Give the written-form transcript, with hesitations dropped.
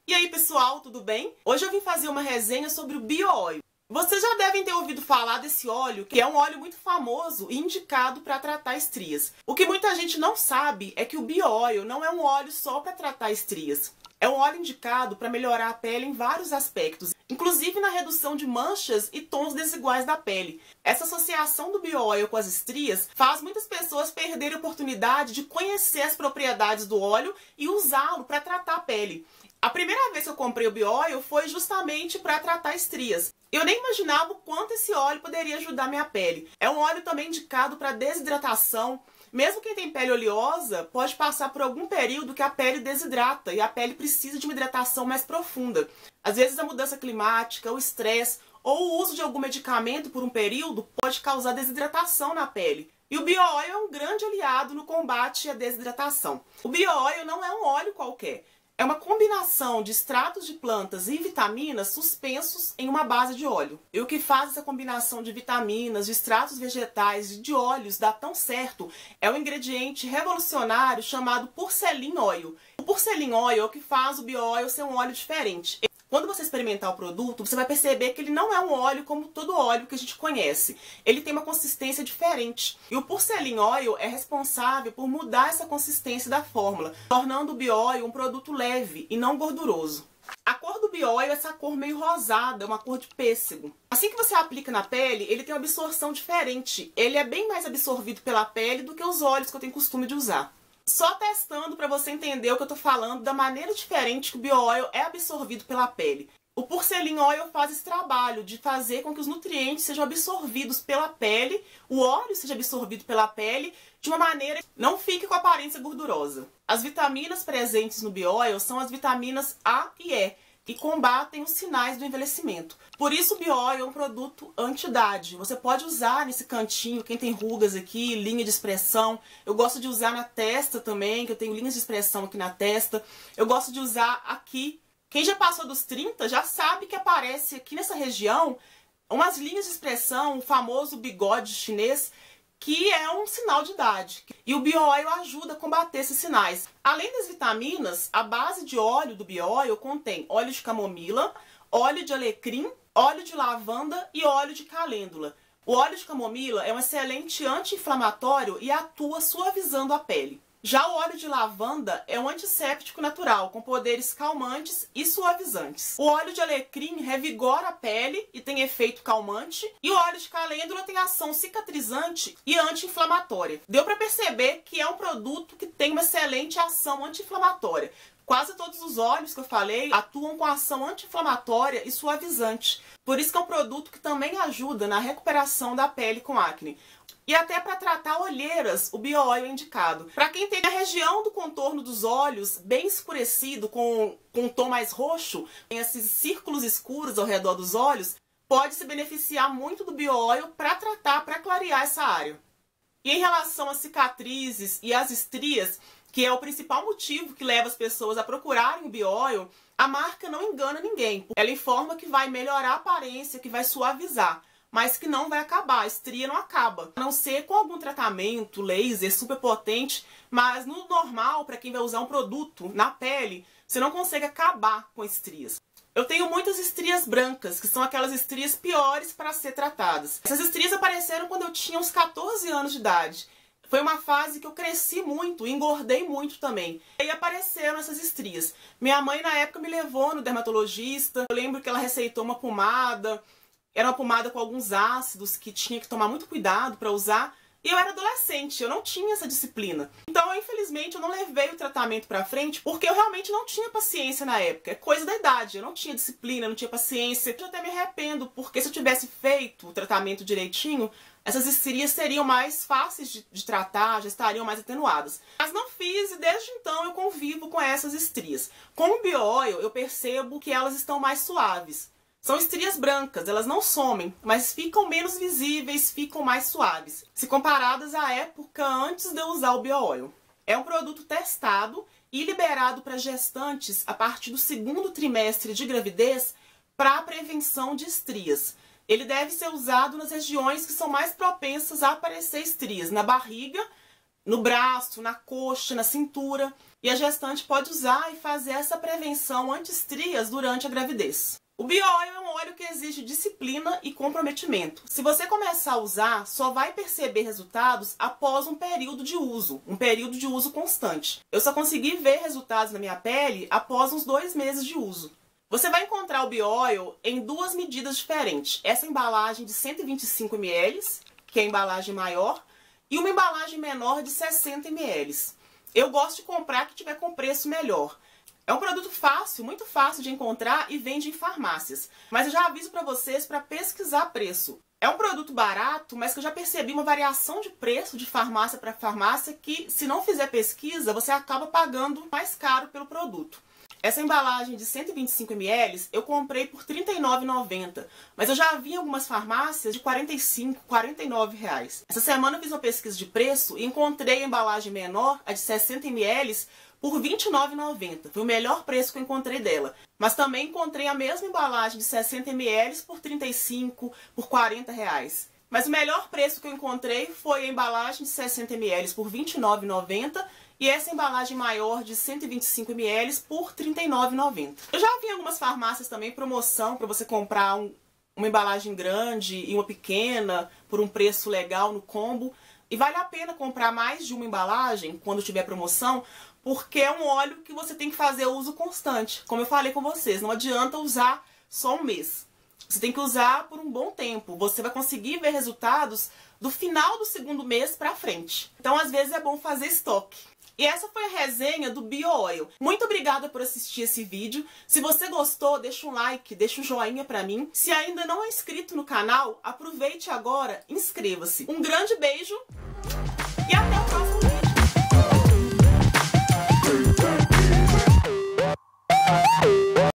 E aí pessoal, tudo bem? Hoje eu vim fazer uma resenha sobre o Bio-Oil. Vocês já devem ter ouvido falar desse óleo, que é um óleo muito famoso e indicado para tratar estrias. O que muita gente não sabe é que o Bio-Oil não é um óleo só para tratar estrias. É um óleo indicado para melhorar a pele em vários aspectos, inclusive na redução de manchas e tons desiguais da pele. Essa associação do Bio-Oil com as estrias faz muitas pessoas perderem a oportunidade de conhecer as propriedades do óleo e usá-lo para tratar a pele. A primeira vez que eu comprei o Bio-Oil foi justamente para tratar estrias. Eu nem imaginava o quanto esse óleo poderia ajudar minha pele. É um óleo também indicado para desidratação. Mesmo quem tem pele oleosa pode passar por algum período que a pele desidrata e a pele precisa de uma hidratação mais profunda. Às vezes a mudança climática, o estresse ou o uso de algum medicamento por um período pode causar desidratação na pele. E o Bio-Oil é um grande aliado no combate à desidratação. O Bio-Oil não é um óleo qualquer. É uma combinação de extratos de plantas e vitaminas suspensos em uma base de óleo. E o que faz essa combinação de vitaminas, de extratos vegetais e de óleos dar tão certo é um ingrediente revolucionário chamado Porcelain Oil. O Porcelain Oil é o que faz o Bio-Oil ser um óleo diferente. Quando você experimentar o produto, você vai perceber que ele não é um óleo como todo óleo que a gente conhece. Ele tem uma consistência diferente. E o Porcelain Oil é responsável por mudar essa consistência da fórmula, tornando o Bio-Oil um produto leve e não gorduroso. A cor do Bio-Oil é essa cor meio rosada, uma cor de pêssego. Assim que você aplica na pele, ele tem uma absorção diferente. Ele é bem mais absorvido pela pele do que os óleos que eu tenho costume de usar. Só testando para você entender o que eu tô falando da maneira diferente que o Bio-Oil é absorvido pela pele. O Porcelain Oil faz esse trabalho de fazer com que os nutrientes sejam absorvidos pela pele, o óleo seja absorvido pela pele de uma maneira que não fique com aparência gordurosa. As vitaminas presentes no Bio-Oil são as vitaminas A e E, que combatem os sinais do envelhecimento. Por isso o Bio-Oil é um produto anti-idade. Você pode usar nesse cantinho, quem tem rugas aqui, linha de expressão. Eu gosto de usar na testa também, que eu tenho linhas de expressão aqui na testa. Eu gosto de usar aqui. Quem já passou dos 30 já sabe que aparece aqui nessa região umas linhas de expressão, o famoso bigode chinês, que é um sinal de idade. E o Bio-Oil ajuda a combater esses sinais. Além das vitaminas, a base de óleo do Bio-Oil contém óleo de camomila, óleo de alecrim, óleo de lavanda e óleo de calêndula. O óleo de camomila é um excelente anti-inflamatório e atua suavizando a pele. Já o óleo de lavanda é um antisséptico natural, com poderes calmantes e suavizantes. O óleo de alecrim revigora a pele e tem efeito calmante. E o óleo de calêndula tem ação cicatrizante e anti-inflamatória. Deu para perceber que é um produto que tem uma excelente ação anti-inflamatória. Quase todos os óleos que eu falei atuam com ação anti-inflamatória e suavizante. Por isso que é um produto que também ajuda na recuperação da pele com acne. E até para tratar olheiras, o Bio-Oil é indicado. Para quem tem a região do contorno dos olhos bem escurecido, com um tom mais roxo, tem esses círculos escuros ao redor dos olhos, pode se beneficiar muito do Bio-Oil para tratar, para clarear essa área. E em relação às cicatrizes e às estrias, que é o principal motivo que leva as pessoas a procurarem o Bio-Oil, a marca não engana ninguém. Ela informa que vai melhorar a aparência, que vai suavizar, mas que não vai acabar, a estria não acaba. A não ser com algum tratamento, laser, super potente, mas no normal, para quem vai usar um produto na pele, você não consegue acabar com estrias. Eu tenho muitas estrias brancas, que são aquelas estrias piores para ser tratadas. Essas estrias apareceram quando eu tinha uns 14 anos de idade. Foi uma fase que eu cresci muito, engordei muito também. E aí apareceram essas estrias. Minha mãe na época me levou no dermatologista, eu lembro que ela receitou uma pomada. Era uma pomada com alguns ácidos que tinha que tomar muito cuidado para usar. E eu era adolescente, eu não tinha essa disciplina. Então, infelizmente, eu não levei o tratamento pra frente porque eu realmente não tinha paciência na época. É coisa da idade, eu não tinha disciplina, não tinha paciência. Eu até me arrependo, porque se eu tivesse feito o tratamento direitinho, essas estrias seriam mais fáceis de tratar, já estariam mais atenuadas. Mas não fiz e desde então eu convivo com essas estrias. Com o Bio-Oil, eu percebo que elas estão mais suaves. São estrias brancas, elas não somem, mas ficam menos visíveis, ficam mais suaves, se comparadas à época antes de eu usar o Bio-Oil. É um produto testado e liberado para gestantes a partir do 2º trimestre de gravidez para a prevenção de estrias. Ele deve ser usado nas regiões que são mais propensas a aparecer estrias, na barriga, no braço, na coxa, na cintura. e a gestante pode usar e fazer essa prevenção anti-estrias durante a gravidez. O Bio-Oil é um óleo que exige disciplina e comprometimento. Se você começar a usar, só vai perceber resultados após um período de uso constante. Eu só consegui ver resultados na minha pele após uns 2 meses de uso. Você vai encontrar o Bio-Oil em 2 medidas diferentes. Essa embalagem de 125 ml, que é a embalagem maior, e uma embalagem menor de 60 ml. Eu gosto de comprar que tiver com preço melhor. É um produto fácil, muito fácil de encontrar e vende em farmácias. Mas eu já aviso para vocês para pesquisar preço. É um produto barato, mas que eu já percebi uma variação de preço de farmácia para farmácia que, se não fizer pesquisa, você acaba pagando mais caro pelo produto. Essa embalagem de 125 ml eu comprei por R$ 39,90, mas eu já vi em algumas farmácias de R$ 45, R$ 49 reais. Essa semana eu fiz uma pesquisa de preço e encontrei a embalagem menor, a de 60 ml, por R$ 29,90. Foi o melhor preço que eu encontrei dela. Mas também encontrei a mesma embalagem de 60 ml por R$ 35, por R$ 40 reais. Mas o melhor preço que eu encontrei foi a embalagem de 60 ml por R$ 29,90 e essa embalagem maior de 125 ml por R$ 39,90. Eu já vi em algumas farmácias também promoção para você comprar uma embalagem grande e uma pequena por um preço legal no combo. E vale a pena comprar mais de uma embalagem quando tiver promoção, porque é um óleo que você tem que fazer uso constante. Como eu falei com vocês, não adianta usar só um mês. Você tem que usar por um bom tempo. Você vai conseguir ver resultados do final do 2º mês pra frente. Então, às vezes, é bom fazer estoque. E essa foi a resenha do Bio-Oil. Muito obrigada por assistir esse vídeo. Se você gostou, deixa um like, deixa um joinha pra mim. Se ainda não é inscrito no canal, aproveite agora e inscreva-se. Um grande beijo e até o próximo vídeo.